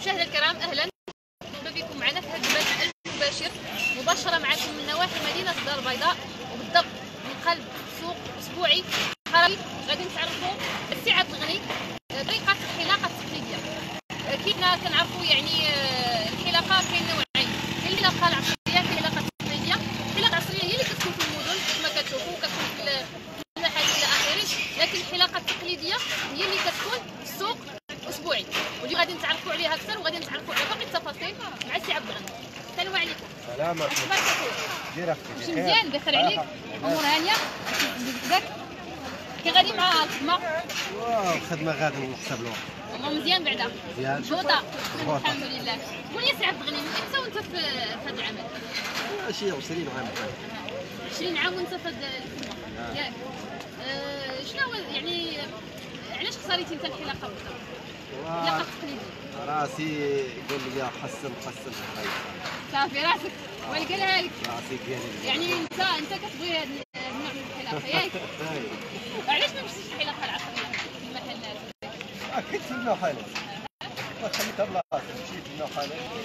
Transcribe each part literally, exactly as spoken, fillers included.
مشاهدينا الكرام، اهلا بكم معنا في هذا البث المباشر مباشره معكم من نواحي مدينه الدار البيضاء، وبالضبط من قلب سوق اسبوعي قروي. غادي نتعرفوا استيعاب الغني طريقه الحلاقه التقليديه. كيفنا كنعرفوا يعني الحلاقه كاين نوعين، كاين الحلاقه العصريه كاين الحلاقه التقليديه. الحلاقه العصريه هي اللي كتكون في المدن كما كتشوفوا، كتكون في المحلات الى اخره، لكن الحلاقه التقليديه هي اللي كتكون في السوق اسبوعي، واليوم غادي نتعرفوا عليها اكثر وغادي نتعرفوا على باقي التفاصيل مع السي عبد الغني. السلام عليكم. سلام عليكم. اخبارك اخويا؟ دير اختي واش مزيان؟ بخير عليك؟ امور هانيه؟ بزاف كي غادي مع الخدمه؟ واو الخدمه غادي نحسب الوقت. والله مزيان بعدا؟ مزيان. مضبوطه الحمد لله. قول لي سي عبد الغني، من امتى وانت في هذا العمل؟ شي عشرين عام. عشرين عام وانت في هذا الخدمه ياك؟ أه شنو هو يعني علاش اختاريتي انت الحلاقه بالضبط؟ الحلاقه التقليديه. راسي قال لي حسن حسن صافي راسك ولا قالها لك؟ راسي قال لي يعني انت انت كتبغي هذا النوع من الحلاقه ياك؟ علاش ما مشيتيش الحلاقه العصريه في المحلات؟ كنت في المحل خليتها بلاصه، مشيت للمحل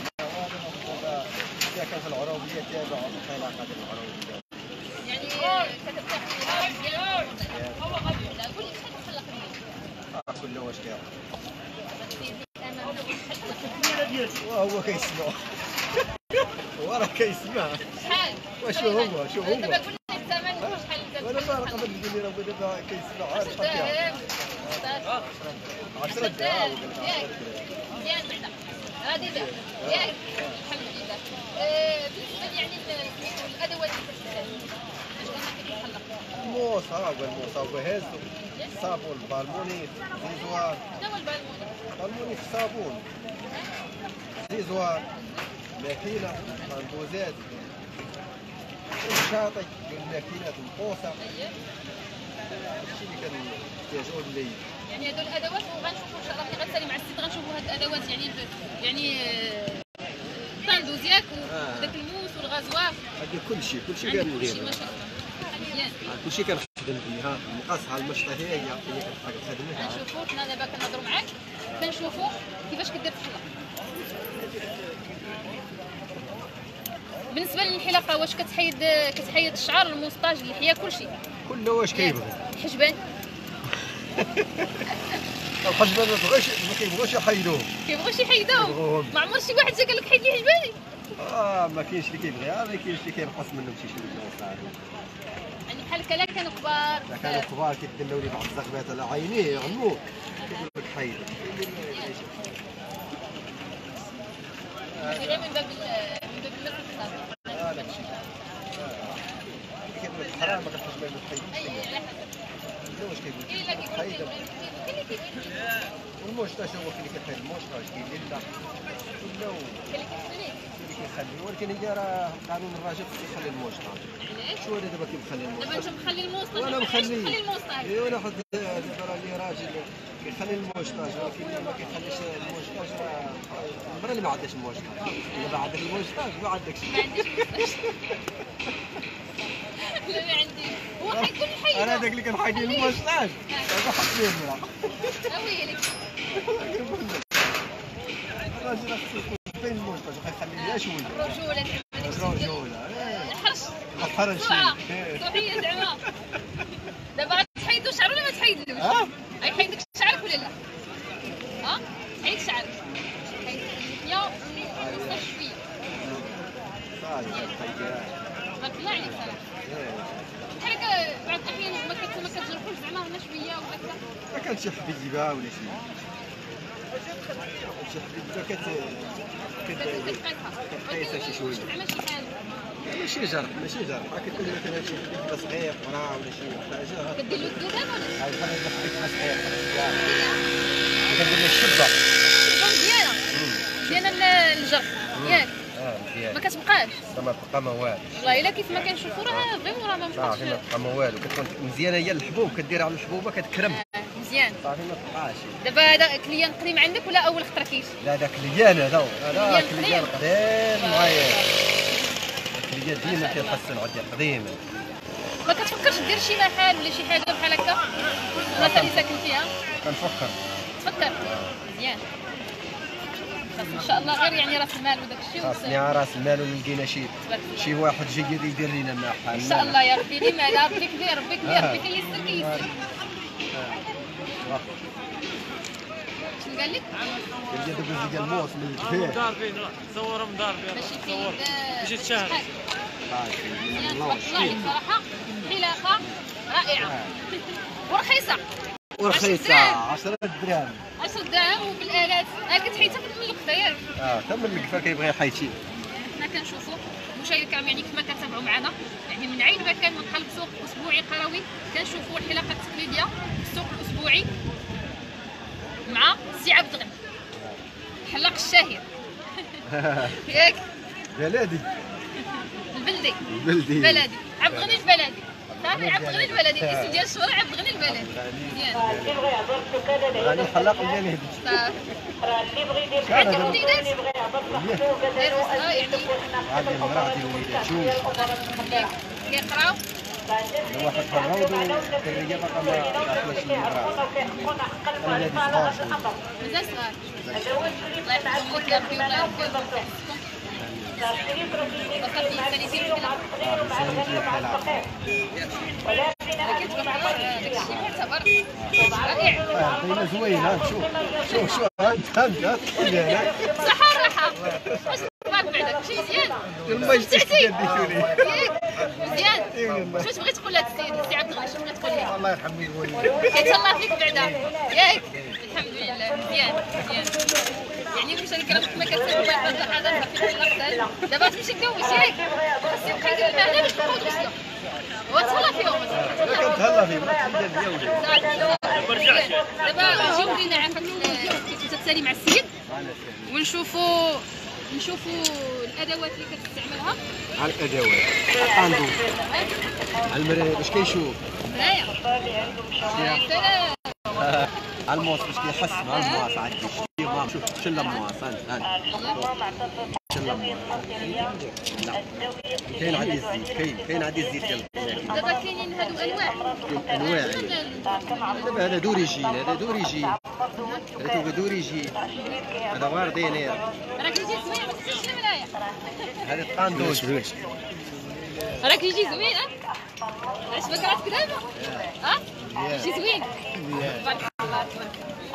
اذا كان في العروبيه تابع الحلاقه ديال العروبيه. يعني كترتاح فيها مزيان؟ لا قول لي شحال كتخلق اليوم؟ كل واش كاين وهو وهو كيسمع وراه كيسمع. شحال؟ واش هو شو هو؟ دابا قول لي الثمن وشحال انت وانا ما نقدر نقول لي راه دابا كيسمع عارف شحال فيها. عشرة دراهم ياك مزيان بعدا غادي دابا ياك الحمد لله. بالنسبه يعني الادوات اللي كتستعمل اش كاين كيتخلق؟ الموصه والموصه وهازو الصابون البالموني زيزوار. شنو هو البالموني؟ بالموني في الصابون زيزوار ماكينه طنبوزات الشاطي والماكينات المقوسه. هادشي اللي كنحتاجو اللي يعني هادو الادوات وغنشوفوا ان شاء الله ملي غنسالي مع السيد غنشوفوا هاد الادوات يعني يعني الطاندوز ياك وداك الموس والغازوار. هادي كلشي كلشي كلشي كندير. ما شاء الله مزيان. كلشي كنخدم بها. المقصها المشطه هي هي اللي كنخدم بها. كنشوفوا حنا دابا كنهضروا معاك كنشوفوا كيفاش كدير الحلاقه. بالنسبه للحلاقه واش كتحيد كتحيد الشعر الموسطاج اللحيه كلشي؟ كله واش كيبغي. الحجبان الحجبان ما بغاش ما كيبغوش يحيدوه. كيبغوش يحيدوه؟ ما عمر شي واحد جا قال لك حيد لي حجباني؟ اه ما كاينش اللي كيبغيها، ما كاينش اللي كينقص منهم شي شويه صافي. يعني بحال هكا لا كانوا كبار لا كانوا كبار كيدلوا لي بعض الزغبات على عينيه يغموك كيقول لك حيد. هذه غير من باب من باب المسك صافي. اه داكشي. كيقول لك حرام ما كتحجبان ما تحيدوش. اي على حسب. لا واش كيقول كاين اللي كيقول حيد. كاين اللي كيقول والموشطاج هو اللي كيحيد الموشطاج كاين اللي لا كله كاين اللي كيخليه. اللي كيخلي، ولكن هي راه قانون الراجل كيخلي الموشطاج. علاش؟ شو انا دابا كنخلي الموشطاج؟ دابا انت مخلي الموسطاج وانا علاش مخلي تخلي الموسطاج؟ ايوا انا حد دابا راني راجل كيخلي الموشطاج، ولكن ما كيخليش الموشطاج. راه المراه اللي ما عندهاش الموشطاج، الا ما عندك الموشطاج ما عندكش. ما عنديش موسطاج. لا ما عنديش. هو حيكون حيد. انا داك اللي كنحيد الموشطاج دابا حط ليه المراه. ها ويلك. الراجل خصو يكون بين الموشطاج وكيخلي ليها شويه. الرجوله الرجوله الحرش. الحرش صحيه زعما. دابا غتحيدو شعر ولا ما تحيدلوش؟ اه غيحيدك شعرك ولا لا؟ ها؟ حيد شعرك. حيد اللحيه والموسطاج شويه. صافي كنحيدها. بارك الله عليك صراحه. بحال هكا بعض الاحيان ما كت- ما كتجرحوش زعما هنا شويه ولا هكا؟ ما كانت شي حبيبه ولا شي شي حبيبه كت كت كتقيسها. كتقيسها شي شويه. زعما شي حاجه. ماشي جرح ماشي جرح، كتكون مثلا شي حبيبه صغير وراه ولا شي حاجه كدير له الذوبان ولا؟ هاي خلي حبيبه صغير كندير لها الشبه. الشبه مزيانه مزيانه للجرح ياك؟ اه مزيان. ما كتبقاش. ما تبقى ما والو. والله الا كيف ما كنشوفوا راه فريمون راه ما صافي بقاش. ما تبقى ما والو، كتكون مزيانه هي الحبوب كديرها على الحبوبه كتكرم مزيان. صافي ما تبقاش. دابا هذا كليان قديم عندك ولا اول خطره كيش؟ لا داك كليان هذا هذا كليان كليان قديم. قديم معايا. كليان ديما كيحسن عندي قديم. ما كتفكرش دير شي محل ولا شي حاجه بحال هكا؟ البلاصه اللي ساكن فيها كنفكر تفكر مزيان. ان شاء الله غير يعني راس المال وداك الشيء. خاصني راس المال ولقينا شي شي واحد جيد يدير لنا مع حالنا ان شاء الله يا ربي. لما لا ربي كبير ربي كبير ربي كيسر كيسر. شنو قال لك؟ قال لي دابا ديال الموت من الكبير مضاربين صورهم مضاربين ماشي في ماشي تشاهد. تبارك الله عليك صراحه حلاقه رائعه ورخيصه ورخيصه عشرة دراهم عشرة دراهم وبالالات. ها كتحيد حتى من القفا ياك. اه حتى من الكفا كيبغي يحيد. حنا كنشوفوا مشاهدينا الكرام يعني كما كتابعوا معنا يعني من عين مكان من قلب سوق اسبوعي قروي كنشوفوا الحلاقه التقليديه في السوق الاسبوعي مع سي عبد الغني الحلاق الشهير ياك بلدي البلدي بلدي بلدي عبد الغني البلدي. صافي عبد الغني البلدي الاسم ديال الشهره عبد الغني البلدي. مزيان غادي الحلاق اللي نهدي صافي. عندك وليدات؟ غير وصلة يعني هذه المراه ديال الوليدات جوج كيقراو. واحد في الروض والدريه باقا ما عرفناش المراه الولاد صغار شويه مازال صغار. الله يحفظهم لك يا ربي والله يربي وصافي ثاني في الحلقه. ولكن تبارك الله داك الشيء معتبر رائع. اه بين زوينه شوف شوف شوف انت انت صحة والراحة. اش تبغاك بعدا شي مزيان؟ ما يستحتي ياك مزيان. شنو تبغي تقول لهاد السيد السي عبد الغني؟ شنو بغيت تقول ليه؟ الله يرحم الوالد كيتهلا فيك بعدا ياك. الحمد لله مزيان مزيان. يعني مشى الكلام كما كتسمعوا في هذا اللحظات في اللقطات. دابا تمشي تدوش ياك خاص يبقى يدير المهنه باش تبقاو توصلوا. هو تهلا فيهم كنتهلا فيه ما تخلي ديالو دابا نجيو لينا عافاك كيف تتسالي مع السيد ونشوفوا نشوفوا الادوات اللي كتستعملها. على الادوات عنده على المرايه باش كيشوف مرايه سلام على المواس باش كيحس مع المواس عاد كيشوف شوف شلا مواس هانت شلا مواس كاين عندي الزيت كاين كاين عندي الزيت ديال دابا كاينين هادو انواع انواع دابا هذا دوريجين هذا دوريجين هذا دوريجين هذا غير دينير راك يجي زوين ما تنساش المرايه. هذا طاندوش راك يجي زوين ها عجبك راسك دابا ها يجي زوين تبارك الله تبارك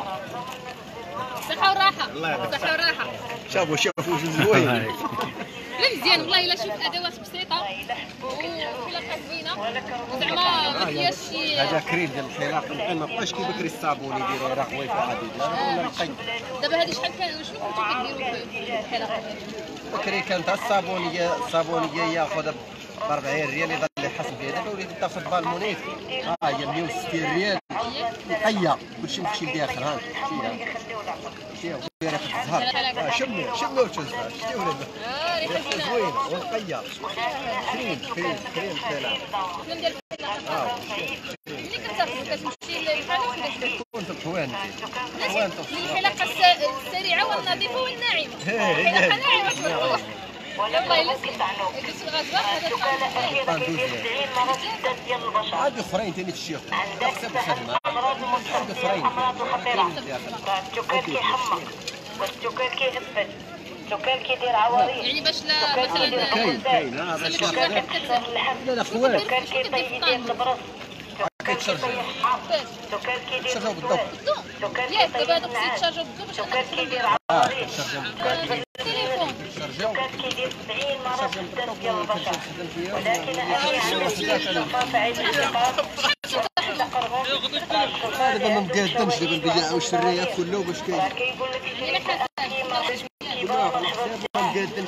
الصحة والراحة. الصحة والراحة. شافوا شافوا زوين لا مزيان والله الا شوف ادوات بسيطه وحلاقه زوينه وزعما ما فيهاش شي. هذا كريم ديال الحلاقه ما بقاش كي بكري الصابون يديروا راه قوي في الحديد ولا نقي. دابا هذه شحال كان شنو كنتو كديروا في الحلاقه؟ بكري كانت الصابونيه الصابونيه ياخذ ب أربعين ريال يظل يحسب فيها. دابا وليت تاخذ بالمونيت ها هي مية وستين ريال نقيه كلشي مخشي لداخل ها شتيها شتيها ريحه الزهر شمي شمي وتشوفها شتي ولاد ريحه زوينه ونقيه كريم كريم كريم الحلاقه كريم ديال الحلاقه. ملي كتاخذ كتمشي للحلاق كنت الحوانت الحلاقه السريعه والنظيفه والناعمه. الحلاقه ناعمه والله الا قلت الغزال هذا عاد اخرين ثاني تشيخ حسب الخدمه عاد اخرين التوكال كيحمق والتوكال كيهبل التوكال كيدير عواريض. يعني باش لا مثلا كاين كاين اه باش لا لا خوات التوكال كيطيب يديه البرص كيتشرجوا التوكال كيدير كيتشرجوا بالضبط التوكال ياك دابا كيطيب هذوك تيتشارجوا بالضو باش التوكال كيدير اه عواريض كيتشرجوا التليفون. التوكال كيدير سبعين مرة في الدم ديال البشر ولكن أنا عندي فاعلية تقربهم دابا ما مقادمش دابا نبيع واش الريات كله باش كاين كيقول لك شي كيما كيما ما مقادمش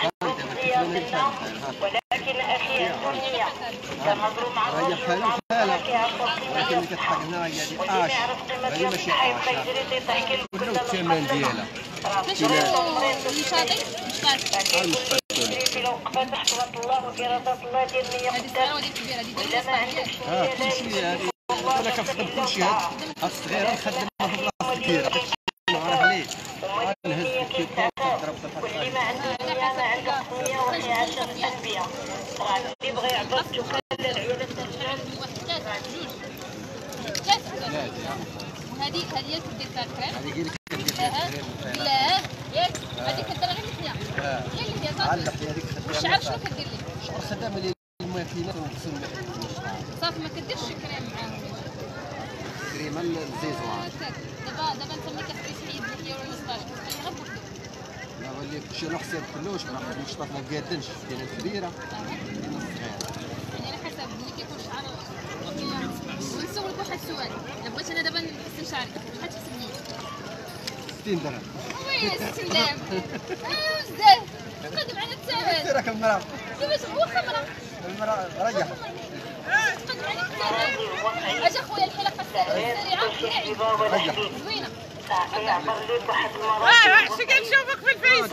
ولكن أخي الدنيا كنهضروا مع هي الرجل حاله مع حاله كيعرفوا ولكن اللي كتحق هنا هي دي اش كيعرف هذه قيمة ماشي الصحة اش يبقى يجري تيضحك كله الثمن ديالها كنشوفوا النشاطي مشطاط. في لو وقفة تحت وطن الله وإرادة الله ديال مية هذه صغيره وهذه كبيره هذه ديال إلا ما عندكش ها كلشي هذه انا كنخدم كلشي هاد هاد الصغيره نخدمها في بلاصه كبيره نعرف عليه نهز الكيكه نضرب في واللي ما عنده نية ما عنده خويا ولا عاش الأنبياء راه اللي بغى يعبد وخلى العيالات وهذه هذه هي كدير فيها الكريم. هذه هي اللي كدير فيها الكريم لا ياك هذيك كدير غير اللحيه غير اللحيه صافي علق هذيك والشعر شنو كدير ليه؟ الشعر خدامه لي الماكينات ونغسل صافي ما كديرش كريم معاهم كريمه الزيزوان. دابا دابا انت ملي كتبغي تحيد اللحيه ولا الصباط كتخليها غير بوحدو. لا ولي كلشي على حساب كلوش راه هاد المشطات ما كادنش كاينه الكبيره كاينه الصغيره. يعني على حسب ملي كيكون شعر ونسولك واحد السؤال، الا بغيت انا دابا نحسن شعري شحال تحسبني؟ ستين درهم. وي ستين درهم بزاف تقدم على الثمن. راك المراه كيفاش واخا مرا المراه ريح تقدم على الثمن. اجا خويا الحلقه السريعه زوينه. يعبر لك واحد المرة شو قاعد نشوفك في الفيس.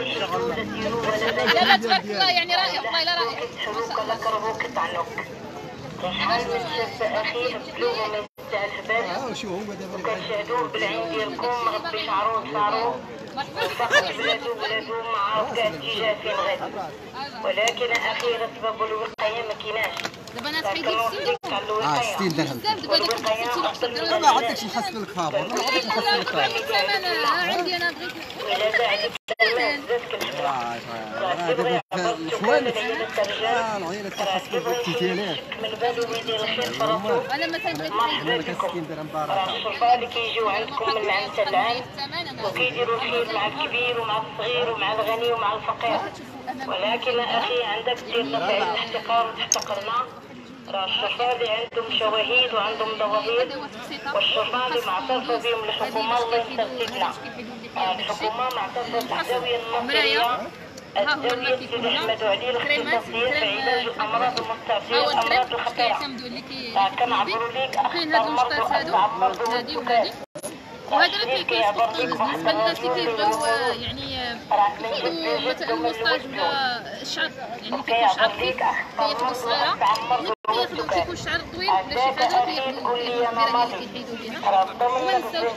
لا لا تبارك الله يعني رائع والله لا رائع. شروك لك ربوك تعنوك شحال من شاب اخي بلوغ من تاع الحبال اه شو هو دابا وكنشاهدوه بالعين ديالكم مربي شعرو شعرو وفقد بلادو بلادو مع كاع اتجاه فين غادي ولكن اخي سبب الوقايه ما كايناش. دابا انا تحيدي ستين درهم. اه ستين درهم. بزاف دابا داك حسيتي لو حسيت ما عندكش نحسب لك خابر ما عندكش نحسب لك خابر. الثمن عندي انا بغيت ولا زادك المال زادك الحبال هذا الاخوان اه العيله تحسب بالتيتيلات من بالو يدير الخير فراسو. انا مثلا بغيت انا ما كنسكين درهم راه بركه. الشرطه اللي كيجيو عندكم من العام حتى العام وكيديروا الخير مع الكبير ومع الصغير ومع الغني ومع الفقير. ولكن اخي عندك دير نفعل الاحتقار وتحتقرنا. راه الشرطه اللي عندهم شواهد وعندهم ظواهر والشرطه اللي معترفه بهم الحكومه الله يسترسلنا. الحكومه معترفه بالزاويه النظريه الدولية سيدي أحمد علي الاختصاصية في علاج الأمراض المستعصية والأمراض الخطيرة. كنعبروا ليك أخطر مرض وأصعب مرض هذه وهذه وهذا اللي كيعبر لك بالنسبه للناس اللي كيبغيو يعني يحيدوا مثلا الموستاج ولا الشعر يعني كيكون شعر خفيف كياخذوا الصغيره كياخذوا كيكون الشعر طويل ولا شي حاجه كياخذوا الكبيره اللي كيحيدوا بها وما نساوش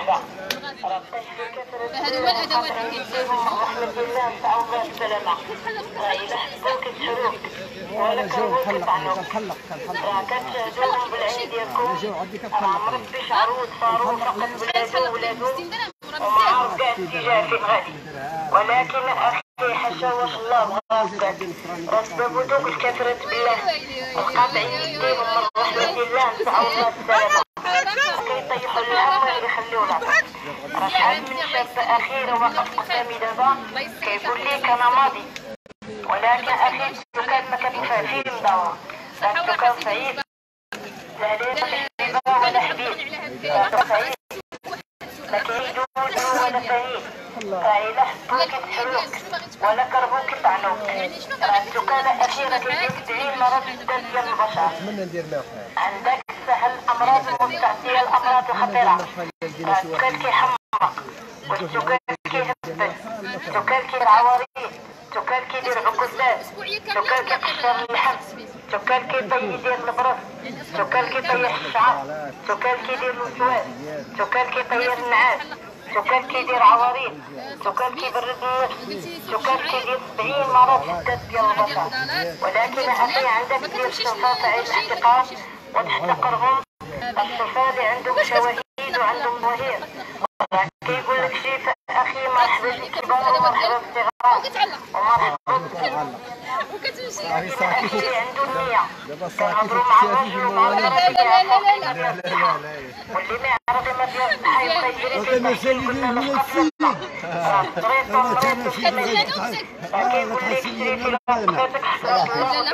فهذا هو الادوات اللي كيتحتاجوا. رحمة الله تعوض بالسلامة. إلا حبوك تحروك ولا كرهوك تعنوك. راه كتشاهدوهم بالعين ديالكم راه مربي شعرو وصارو فقد بلادو ولادو وما عارف كاع اتجاه فين غادي. ولكن اخي حاشا واش الله بغاك راه سبب دوك الكثرة بالله وقاطع يديهم من رحمة الله تعوض بالسلامة. كيطيحوا اللحم ما يخليو العطاء. راه شحال من شاب اخير واقف قدامي دابا كيقول لي انا ماضي ولكن اخي الدكان ما كتنفع فيه مدور. الدكان صعيب لا ليه ولا حبيب صعيب ما كيدوز ولا فهيم. راه إلا حبوك تحروك ولا كرهوك يطعنوك. راه الدكان اخيرا كيدير سبعين مرض جداد ديال البشر. نتمنى ندير لها عندك سهل الامراض المستعصيه الامراض الخطيره. الدكان كيحمق والدكان كيهبل الدكان كيدير عواريض الدكان كيدير عقدات الدكان كيقشر اللحم الدكان كيطيح يدير البرص الدكان كيطيح الشعر الدكان كيدير الوسواس الدكان كيطير النعاس الدكان كيدير عواريض الدكان كيبرد النفس الدكان كيدير سبعين مرض شداد ديال البشر. ولكن اخي عندك دير الشرطه تاع الاحتقار وتحتقرهم. الشرطه اللي عندهم شواهد وعندهم ظهير كيقول لك شي اخي مرحبا بالكبار ومرحبا بالصغار ومرحبا وكتمشي اللي عنده النية دابا صافي كنهضروا مع تكتفي الراجل بالموالد. ومع لا لا لا لا لا لا لا واللي ما يعرف ما ديال الصحة يبقى يجري في انا سالي ديال هو السيد انا كان في كيقول لك شري في لقطتك حساب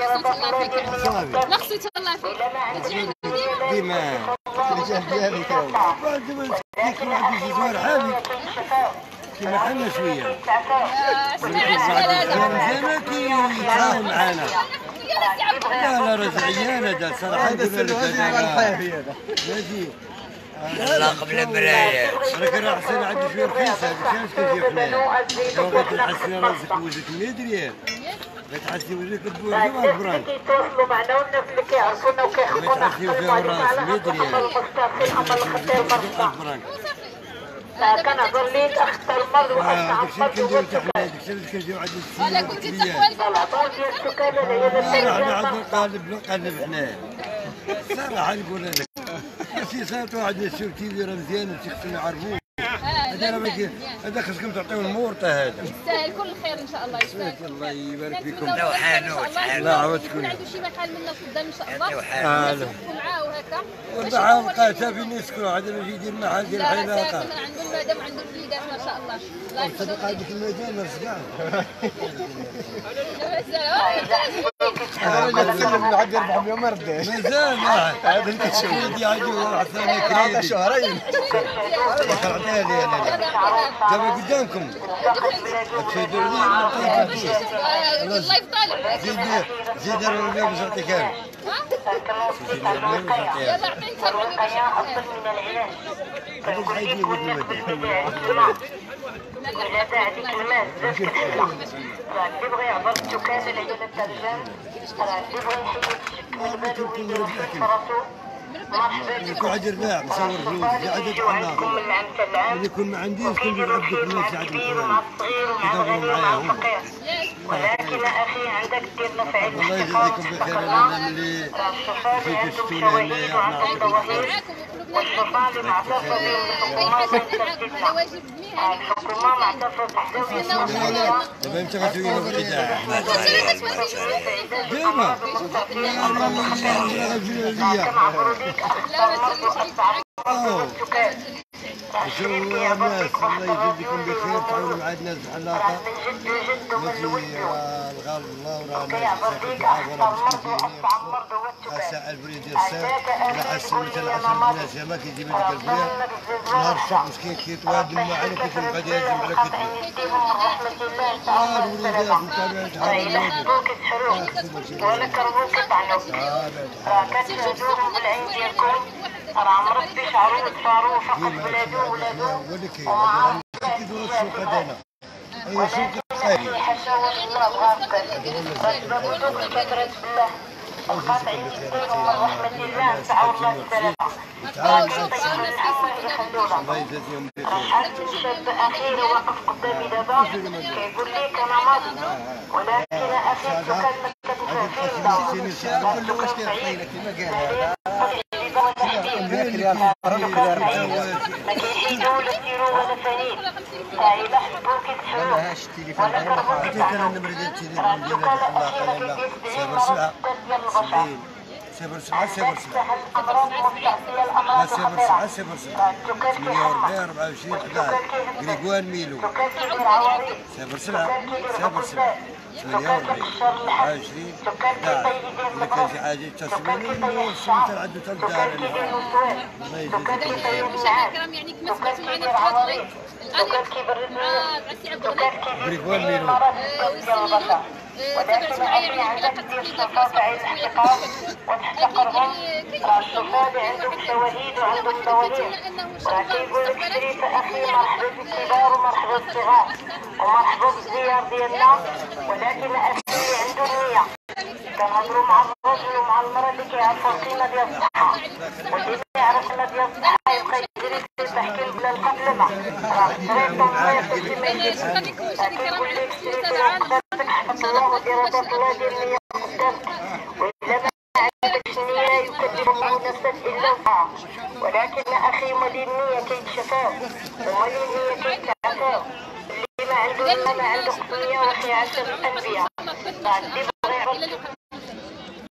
لا خصو يتهلا فيك كتجي عندو ديما الرجال ديالي كاو بعد كيكون عندي زوار حامي كيما حنا شويه زعما كيتعاون معانا. لا لا راه زعيان هذا صراحه هذا الحافي هذا ماشي لا قبل المراية. راك راه حسن عندي شويه رخيص هذا كاش كيجي حنايا لو بغيت نحسن راسك وجهك مية ريال غتحسي وجهك بوجه ما فرانك كيتواصلوا معنا والناس اللي كيعرفونا وكيحبونا غتحسي وجه راسك مية ريال فرانك. كنهضر ليك اخت المرض داكشي اللي كنديرو حتى حنا داكشي اللي كنجيو عند ولا كنت تقوى العطاء ديال السكانه العياده حنا عاد نقلب نقلب حنايا صراحه نقول لك شي صارت واحد الشوف تيدير مزيان وتيخصنا يعرفوه هذا خصكم تعطيو المورطه هذا. يستاهل كل خير ان شاء الله يستاهل. الله يبارك فيكم. لو حانوت الله يعوضكم. يكون عنده شي محل منا قدام ان شاء الله. اه لا. معاه وهكا. والبحر لقيتها فين يسكنوا عاد باش يدير محل ديال الحلاقه. عنده المدام وعنده الوليدات ما شاء الله. الله يحفظهم. صدق هذيك المدام رزقها. انا جا نسلم من عندي أربعمية ما رداش. مازال هذا انت شوف كريدي عندي واحد ثاني هذا كريدي. شهرين. عطيها لي انا. دابا قدامكم. تفيدوا لي نعطيكم. اللايف طالع. زيد زيد الربيع بزرتي كامل. يلا اعطيني تربيه هذا حيجي ولد المدام. ولا تاع ديك الماء بزاف كتحلى. راه اللي بغى يعبر الدكان اللي على الترجم راه اللي بغى يحيد بالو ويدير في راسو مرحبا يكون عاد رباع مصور فلوس في عدد حناق. من العام حتى العام اللي يكون ما عنديش كنت نعبد الناس عاد الكبير مع الصغير ومع الغني ومع الفقير. ولكن اخي عندك دير له في عيد الله يجزيكم بخير انا اللي الشفاء اللي عندهم جيتوا شواهد وعندهم ظواهر والشفاء اللي معترفه بهم الحكومه هذا واجب مهني. الحكومه معترفه بحدود دابا انت غتوين الابتداع ديما كما بروديك اوه شو الناس الله يجزيكم بخير تعاونوا مع الناس الحلاقه ماشي الغالب الله وراه الدعاء ولا الساعه البريد ديال الساعه ولا حاسين مثلا عشرة الناس ما كيجيب هذيك البريه نهار الصبح مسكين كيتواد المعاني كيتبقى يهزم على كتفه اه الوليدات وكامل شحال ولا كرهوك طعنوك راه كتهدوهم بالعين ديالكم راه مربي شعرو دفارو فقط بلادو ولادو وما كيديروا السوق هذانا اي سوق خيري حاشا والله بغاك راه دوك الفترات بالله القاطع يديروا من رحمة الله نسعى الله السلامة الله يجازيهم بخير شحال من شاب اخير واقف قدامي دابا كيقول لي كان ماضي ولكن اخي كان ما كتفهمش نقول له واش كيعطينا كيما قال هذا ما كيحيدوا ولا يديروا ولا فنيد الا حبوا كيتحلوا هاش التليفون عطيك انا النمره ديال التليفون ديال الحلاقه يلاه صفر سبعة سبعين صفر سبعة صفر سبعة لا صفر سبعة صفر سبعة ثمانية وأربعين أربعة وعشرين أحد عشر غريغوان ميلو صفر سبعة صفر سبعة ثمانية وأربعين أربعة وعشرين أحد عشر إذا كان شي حاجة يتصلوا السلطة عنده حتى الدار الله يجزيك خير مشاهدينا الكرام يعني كما سمعتوا معنا في هذا اللايف الان مع السي عبد الغني غريغوان ميلو وسنينو تابعت معايا يعني حلقه تحديدا في اصحاب الاحتقار وتحتقرهم راه الشفاء اللي عندهم شواهد وعندهم ظواهر راه كيقول لك شريف اخي مرحبا بالكبار ومرحبا بالصغار ومرحبا بالزيار ديالنا ولكن اخي اللي عنده النيه كنهضروا مع الرجل ومع المراه اللي كيعرفوا القيمه ديال الصحه واللي ما يعرف القيمه ديال الصحه يبقى يجري في تحكيم بلا القتل ما راه الطريق والله كلشي ما يديرش كيقول لك شريف الله ودير هذاك الله ديال النيه قدامك وإلا ما عندكش النية يكلف الله نفسا إلا وسعها ولكن أخي مالي النية كيتشفاو ومالي النية كيتعافاو اللي ما عنده ما عنده نية وحي عشر الأنبياء اللي بغى يعرف